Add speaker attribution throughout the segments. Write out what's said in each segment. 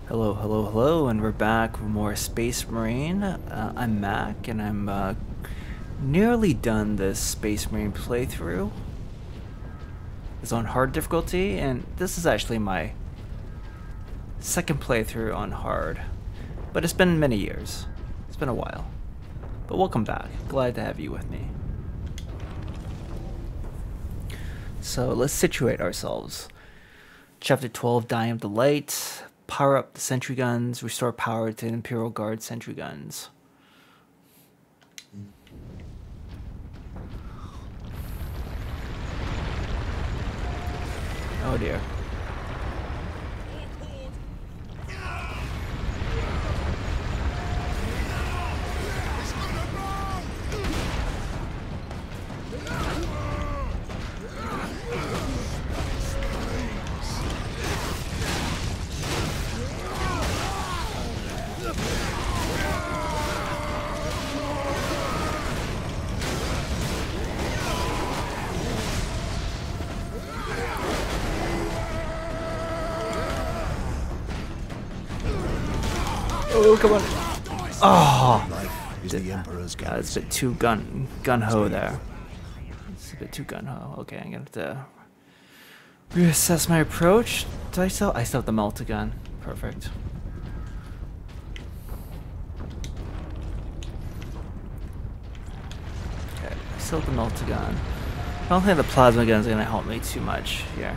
Speaker 1: Hello, hello, hello, and we're back with more Space Marine. I'm Mac, and I'm nearly done this Space Marine playthrough. It's on hard difficulty, and this is actually my second playthrough on hard. But it's been many years. It's been a while. But welcome back. Glad to have you with me. So let's situate ourselves. Chapter 12, Dying of the Light. Power up the sentry guns, restore power to Imperial Guard sentry guns. Oh dear. Oh, come on. Oh! Yeah, it's a bit too gun-ho there. It's a bit too gun-ho. Okay, I'm gonna have to reassess my approach. I still have the multi-gun. Perfect. Okay, I still have the multi-gun. I don't think the plasma gun is gonna help me too much here.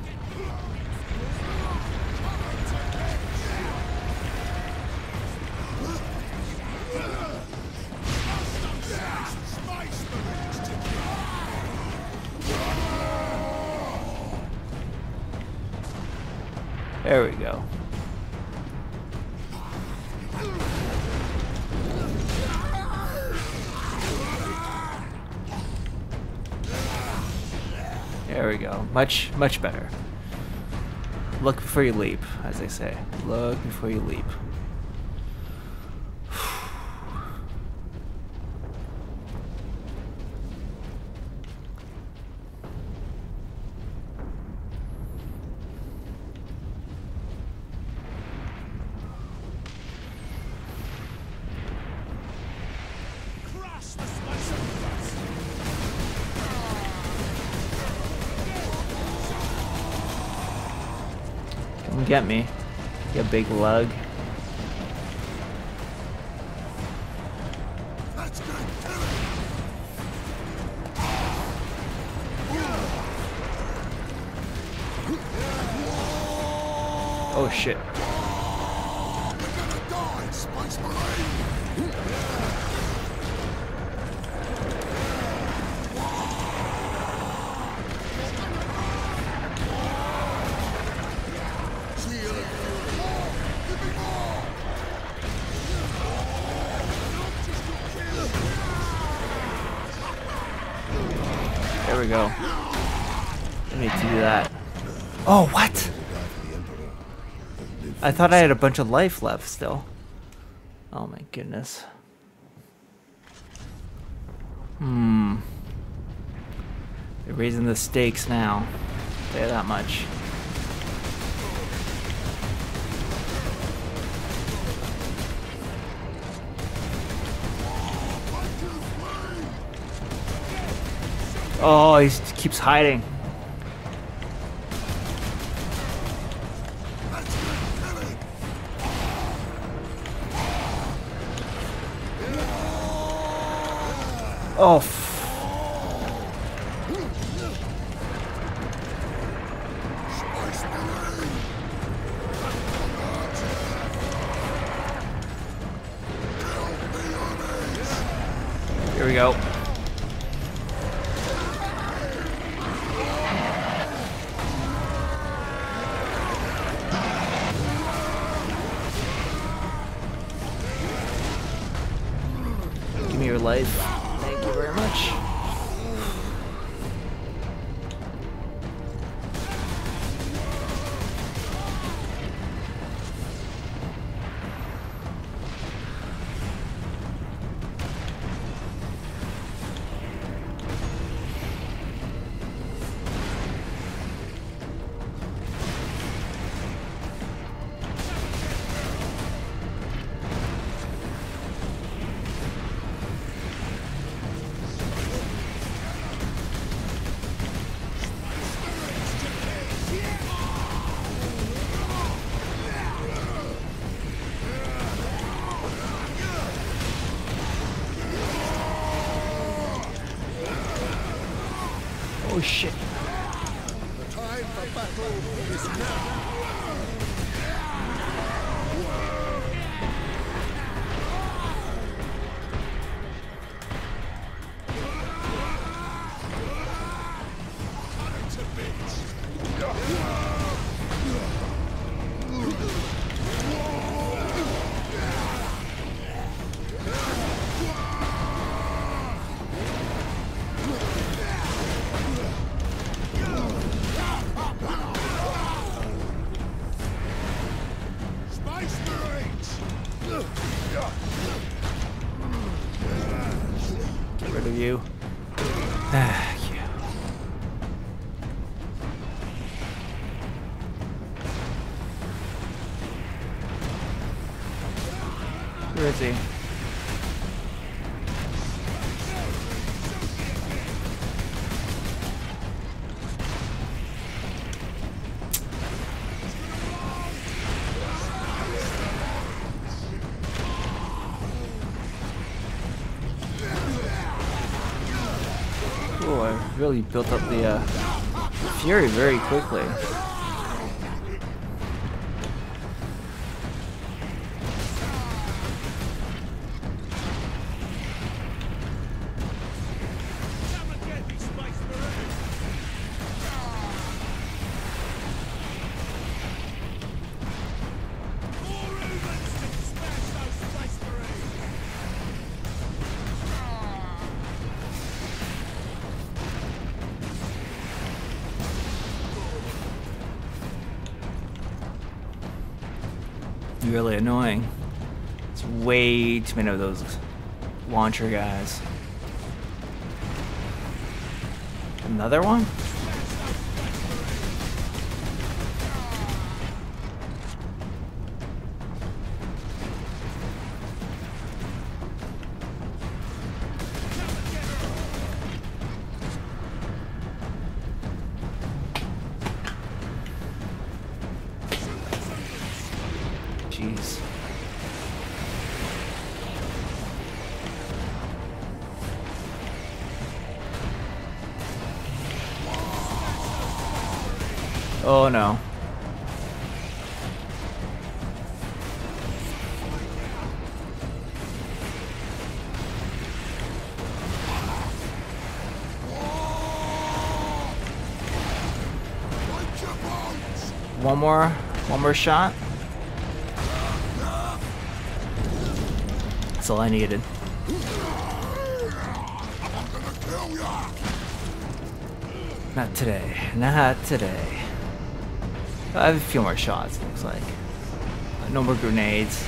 Speaker 1: There we go. There we go. Much better. Look before you leap, as they say. Look before you leap. Come get me, you big lug. Oh shit. There we go. I need to do that. Oh, what? I thought I had a bunch of life left still. Oh my goodness. They're raising the stakes now. I'll tell you that much. Oh, he keeps hiding. Oh. Here we go. Give me your life. Thank you very much. Oh shit.
Speaker 2: The time for battle is now.
Speaker 1: Get rid of you. Ah, you. Where is he? Oh, I really built up the fury very quickly. Really annoying. It's way too many of those launcher guys. Another one? Jeez. Oh no. One more shot. That's all I needed. Not today. Not today. I have a few more shots, it looks like. No more grenades.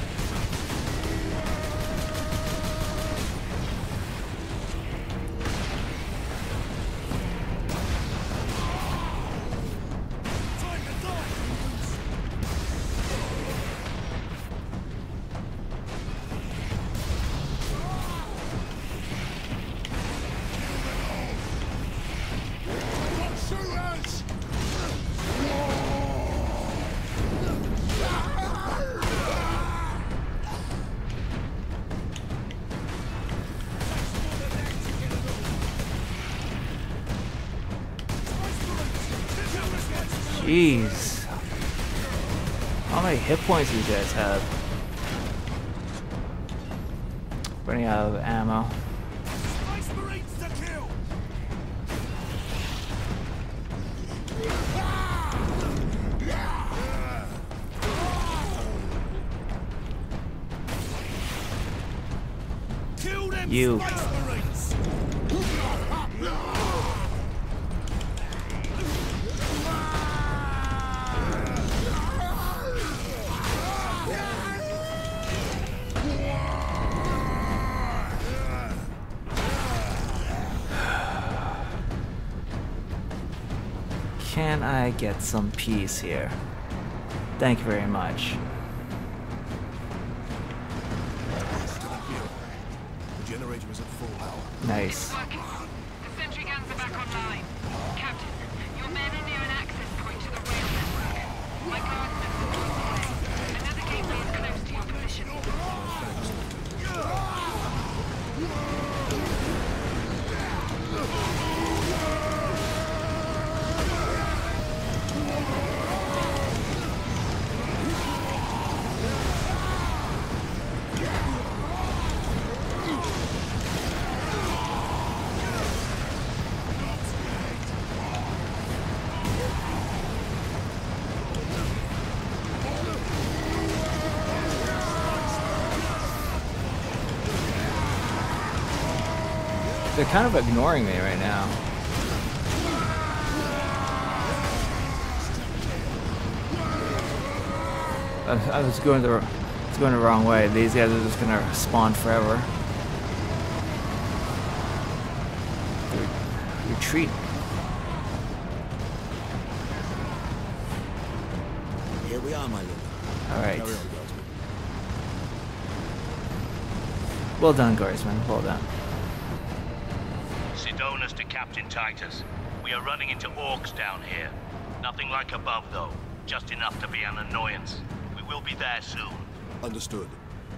Speaker 1: Jeez. How many hit points do you guys have? Running out of ammo. You. Can I get some peace here? Thank you very much.
Speaker 2: The generator is at full power.
Speaker 1: Nice.
Speaker 3: The sentry guns are back online. Captain, your men are near an access point to the rail network. My guardsmen are deployed. Another gateway is close to your position.
Speaker 1: They're kind of ignoring me right now. I was going the wrong way. These guys are just gonna spawn forever. Retreat.
Speaker 2: Here we are, my lord.
Speaker 1: All right.
Speaker 2: Carry on, Guardsman.
Speaker 1: Well done, Guardsman. Well done.
Speaker 4: Sidonus to Captain Titus. We are running into orcs down here. Nothing like above, though. Just enough to be an annoyance. We will be there soon.
Speaker 2: Understood.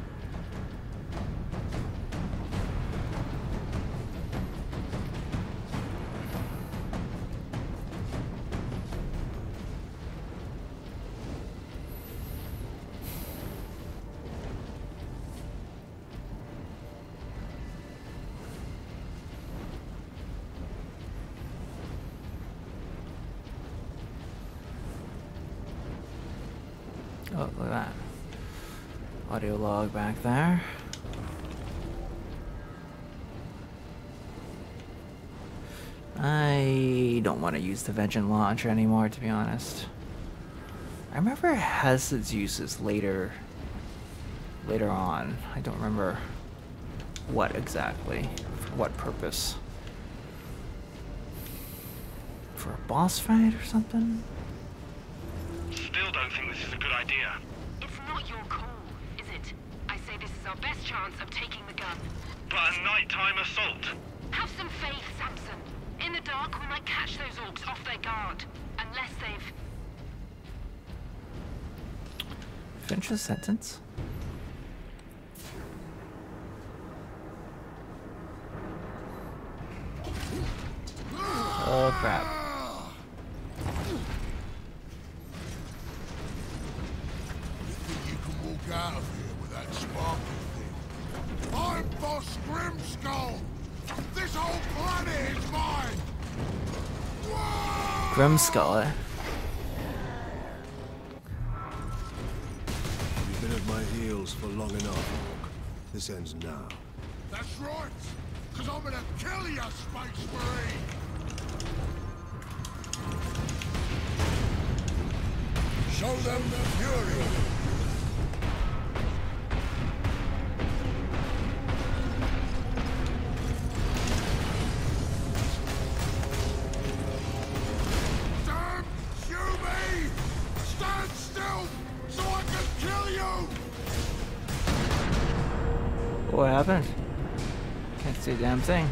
Speaker 1: Oh, look at that. Audio log back there. I don't want to use the Vengeance launcher anymore, to be honest. I remember it has its uses later on. I don't remember what exactly, for what purpose. For a boss fight or something?
Speaker 5: Still don't think this is a good idea.
Speaker 3: It's not your call, is it? I say this is our best chance of taking the gun.
Speaker 5: But a nighttime assault.
Speaker 3: Have some faith, Samson. In the dark, we might catch those orcs off their guard. Unless they've...
Speaker 1: Finish the sentence. Oh crap.
Speaker 2: You think you can walk out of here with that sparkle thing? I'm Boss Grimskull! This whole planet is mine! Whoa!
Speaker 1: Grimskull, eh?
Speaker 2: You've been at my heels for long enough, Orc. This ends now. That's right! Because I'm gonna kill you, Space Marine! Show them the fury! Damn you me! Stand still so I can kill you!
Speaker 1: What happened? Can't see a damn thing.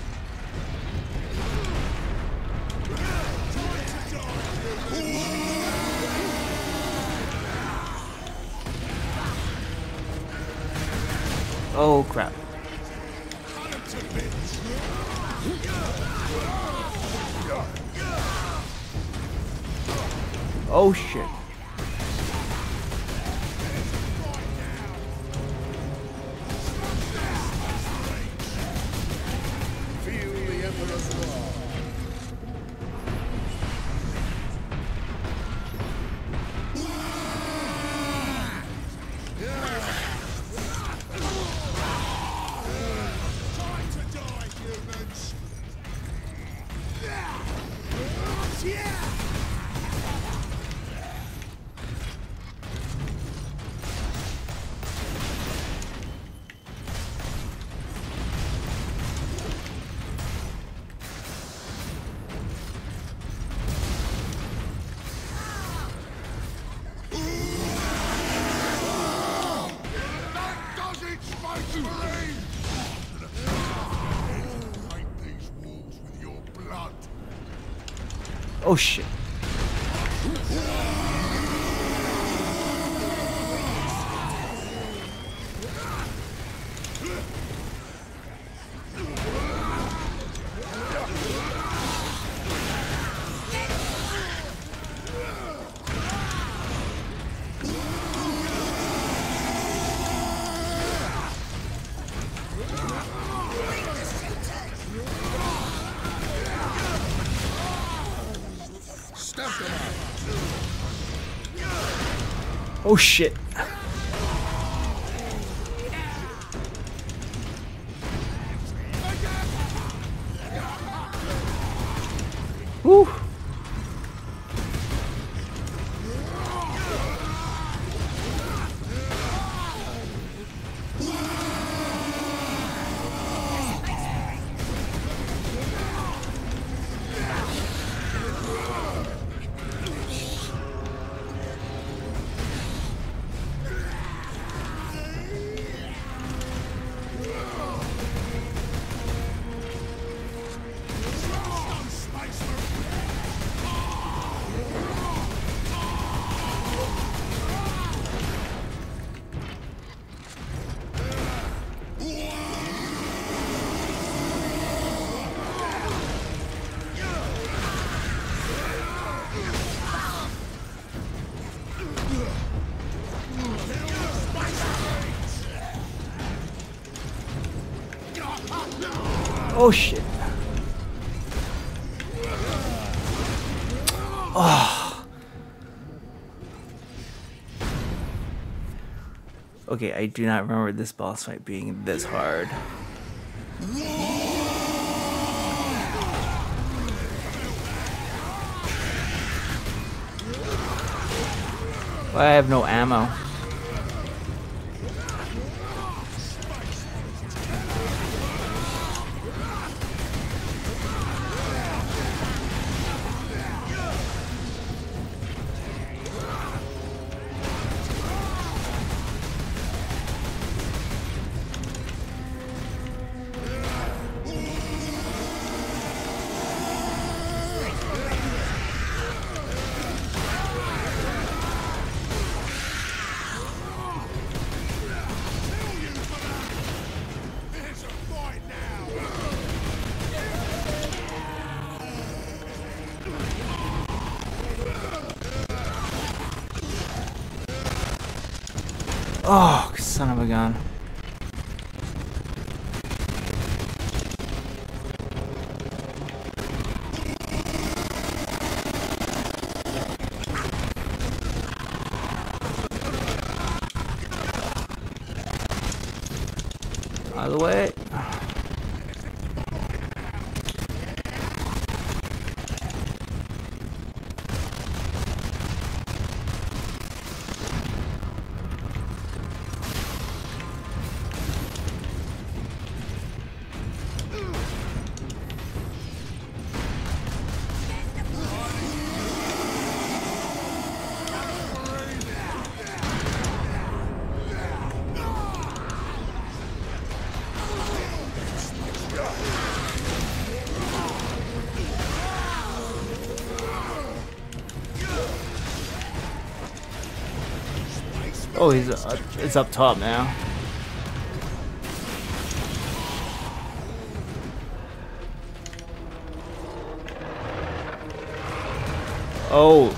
Speaker 1: Oh crap.
Speaker 2: Cut him to bits!
Speaker 1: Oh shit.
Speaker 2: Feel the Emperor's wrath. Time to die, humans! That does it, Space Marine! Paint these walls with your blood.
Speaker 1: Oh shit.
Speaker 2: Step them up.
Speaker 1: Oh shit. Whew. Oh shit. Oh. Okay, I do not remember this boss fight being this hard. Why I have no ammo? Oh, son of a gun. Out of the way. Oh, it's up top now. Oh.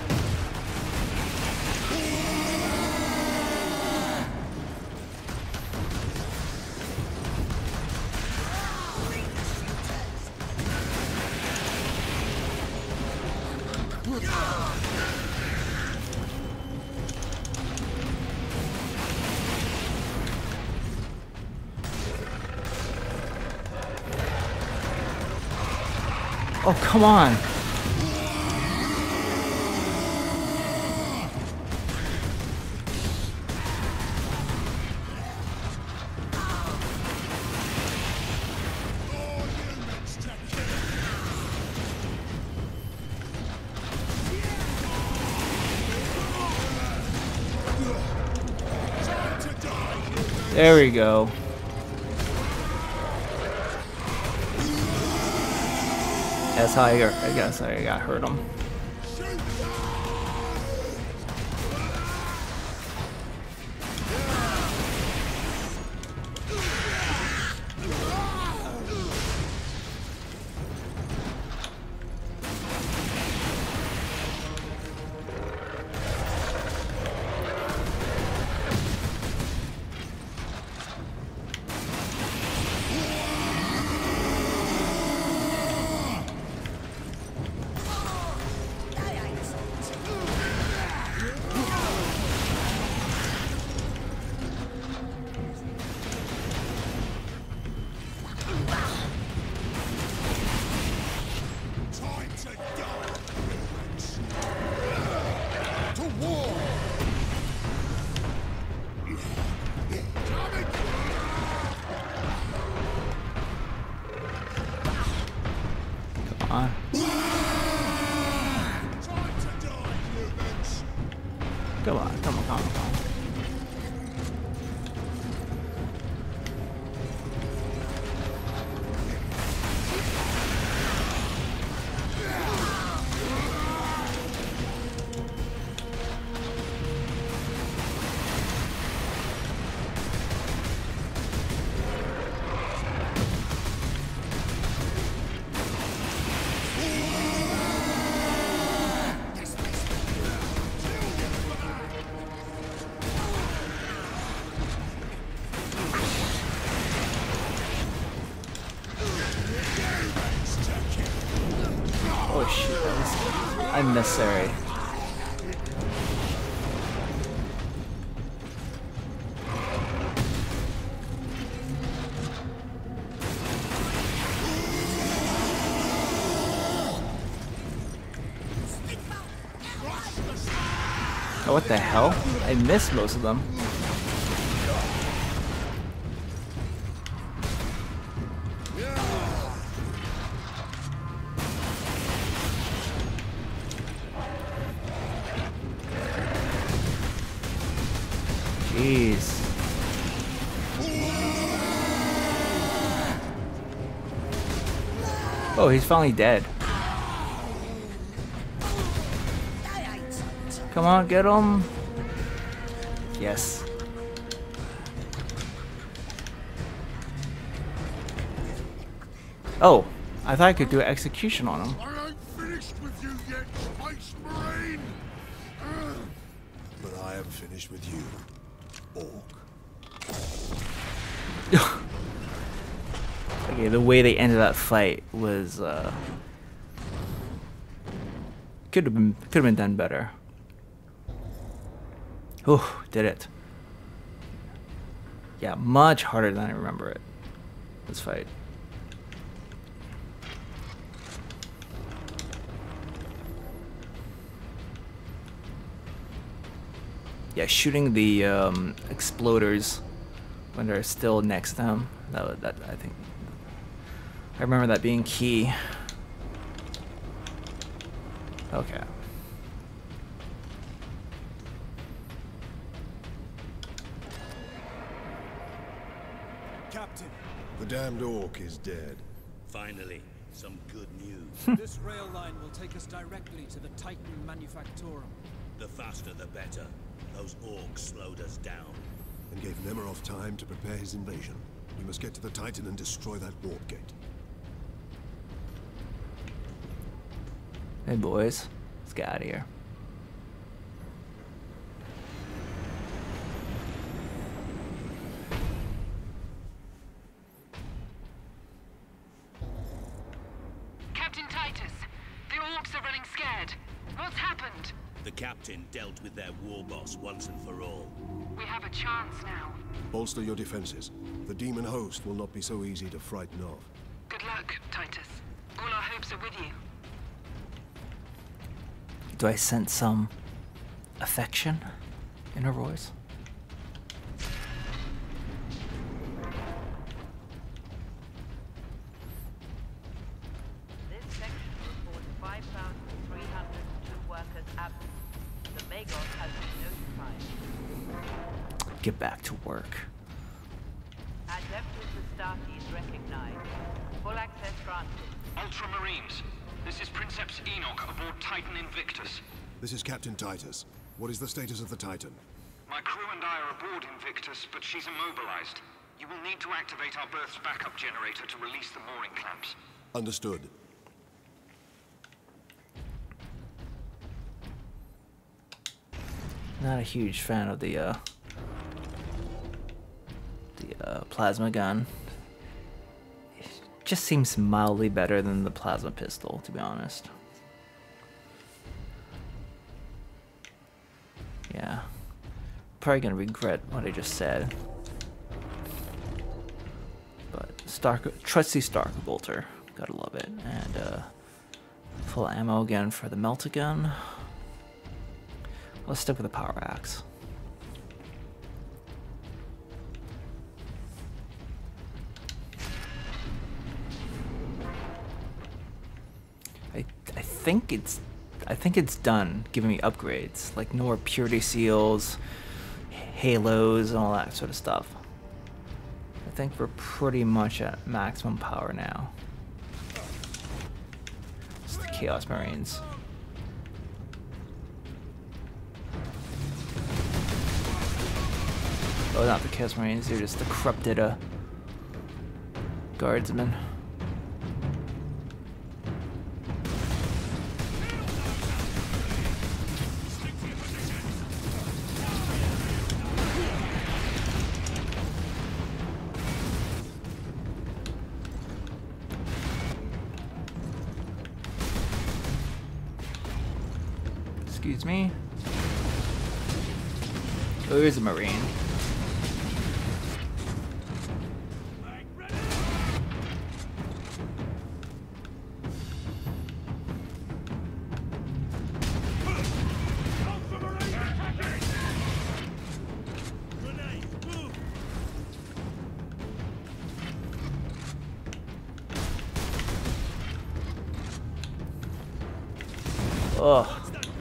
Speaker 1: Oh, come on. There we go. That's how I guess I got hurt him. on, come on, come on, come on. Oh shit, that was unnecessary. Oh, what the hell? I missed most of them. Jeez. Oh, he's finally dead. Come on, get him. Yes. Oh, I thought I could do an execution on him.
Speaker 2: I ain't finished with you yet, Space Marine! But I am finished with you, Orc.
Speaker 1: Okay, the way they ended that fight was could have been done better. Oh, did it. Yeah, much harder than I remember it. This fight. Yeah, shooting the exploders when they're still next to him. That I think I remember that being key. Okay.
Speaker 2: Captain, the damned Orc is dead.
Speaker 4: Finally, some good news.
Speaker 6: This rail line will take us directly to the Titan Manufactorum.
Speaker 4: The faster the better. Those orcs slowed us down.
Speaker 2: And gave Nemeroff time to prepare his invasion. We must get to the Titan and destroy that warp gate.
Speaker 1: Hey boys, let's get out of here.
Speaker 3: Captain Titus, the orcs are running scared. What's happened?
Speaker 4: The captain dealt with their war boss once and for all.
Speaker 3: We have a chance now.
Speaker 2: Bolster your defenses. The demon host will not be so easy to frighten off.
Speaker 3: Good luck, Titus. All our hopes are with you.
Speaker 1: Do I sense some affection in her voice?
Speaker 7: This section reports 5,302 workers absent. The Magos has been notified.
Speaker 1: Get back to work.
Speaker 7: Adeptus Astartes recognized. Full access granted.
Speaker 5: Ultramarines, this is Princeps Enoch aboard Titan Invictus.
Speaker 2: This is Captain Titus. What is the status of the Titan?
Speaker 5: My crew and I are aboard Invictus, but she's immobilized. You will need to activate our berth's backup generator to release the mooring clamps.
Speaker 2: Understood.
Speaker 1: Not a huge fan of the plasma gun. It just seems mildly better than the plasma pistol, to be honest. Yeah. Probably gonna regret what I just said. But trusty Stark Bolter. Gotta love it. And full ammo again for the Meltagun. Let's stick with the power axe. I think it's done giving me upgrades, like no more purity seals, halos, and all that sort of stuff. I think we're pretty much at maximum power now. It's the Chaos Marines. Oh, not the Chaos Marines, they're just the corrupted guardsmen. Excuse me. Oh, here's a Marine. Ugh.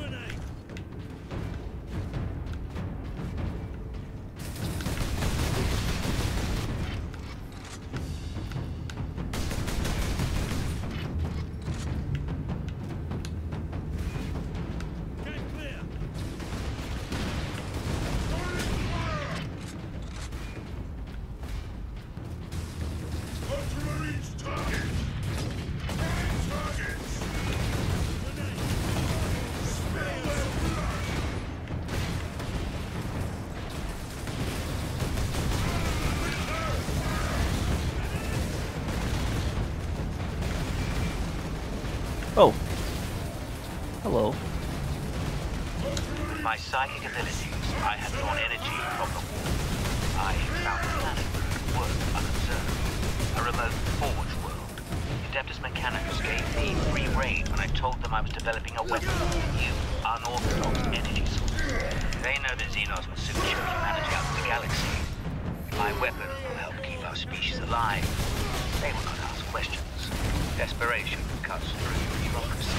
Speaker 1: Oh. Hello.
Speaker 4: With my psychic abilities, I have drawn energy from the wall. I found a planet worth unobserved. A remote forge world. Adeptus Mechanicus gave me free rein when I told them I was developing a weapon with a new, unorthodox energy source. They know that Xenos will soon show humanity out of the galaxy. My weapon will help keep our species alive. They will not ask questions. Desperation cuts through bureaucracy.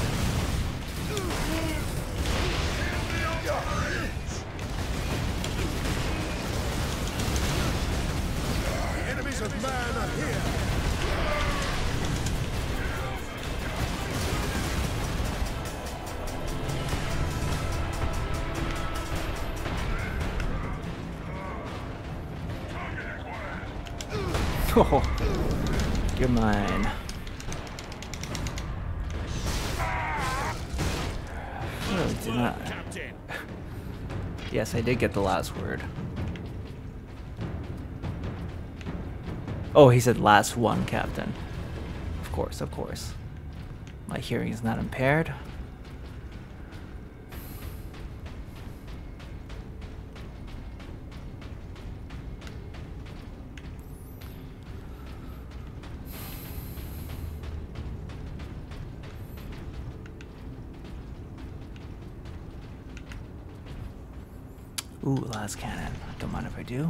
Speaker 2: The enemies of man are here!
Speaker 1: Oh, you're mine. Oh, did not. Yes, I did get the last word. Oh, he said last one, Captain. Of course, of course. My hearing is not impaired. Ooh, last cannon. Don't mind if I do.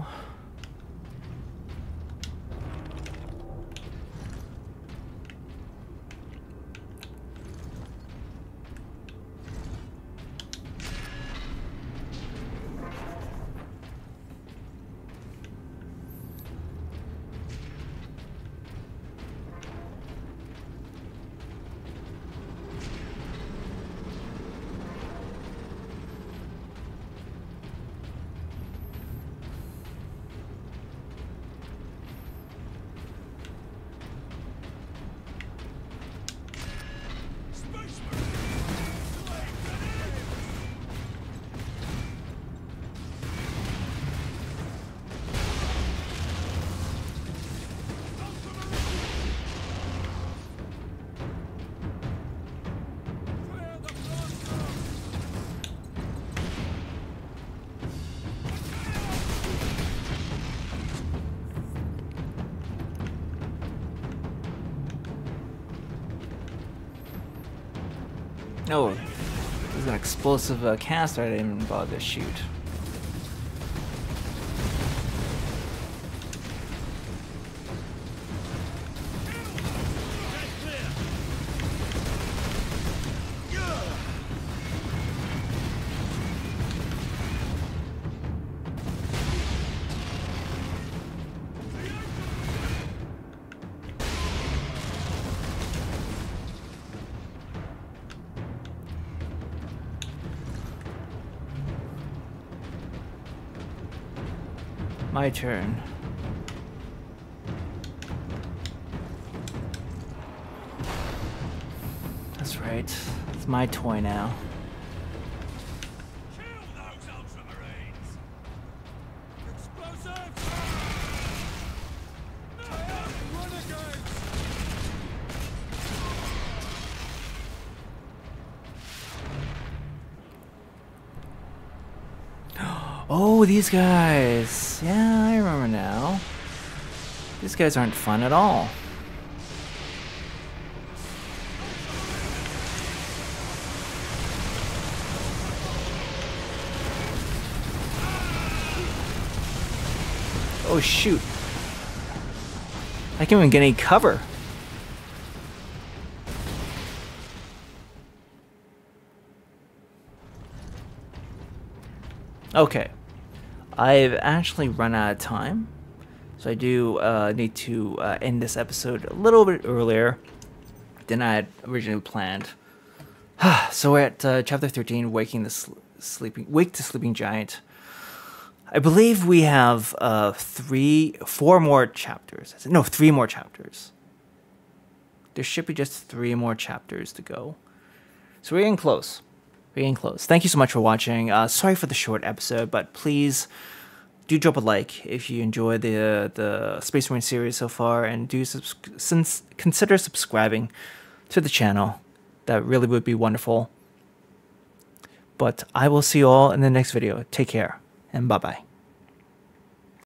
Speaker 1: Oh, there's an explosive canister I didn't even bother to shoot. My turn. That's right. It's my toy now.
Speaker 6: Kill those Ultramarines! Explosives! Renegades!
Speaker 1: Oh, these guys. Yeah, I remember now. These guys aren't fun at all. Oh, shoot. I can't even get any cover. Okay. I've actually run out of time. So I do need to end this episode a little bit earlier than I had originally planned. So we're at chapter 13, Wake the Sleeping Giant. I believe we have 3 more chapters. No, 3 more chapters. There should be just 3 more chapters to go. So we're getting close. We're getting close. Thank you so much for watching. Sorry for the short episode, but please do drop a like if you enjoy the Space Marine series so far, and do consider subscribing to the channel. That really would be wonderful. But I will see you all in the next video. Take care, and bye-bye.